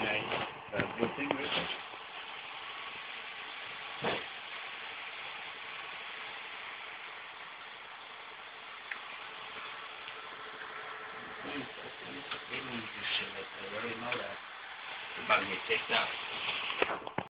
nice blue thing right there. They don't do shit like that. They already know that. They're about to get kicked out.